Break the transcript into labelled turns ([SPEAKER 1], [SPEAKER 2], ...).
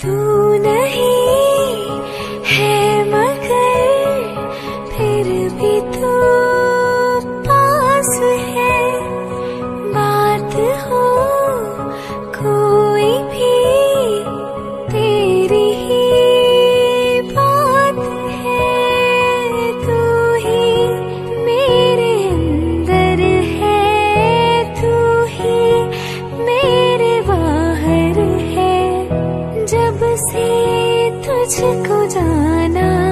[SPEAKER 1] तू नहीं है मगर फिर भी तू पास है। बात हो कोई भी तेरी ही बात है। तू ही मेरे अंदर है, तू ही मेरे बाहर है। जब से तुझको जाना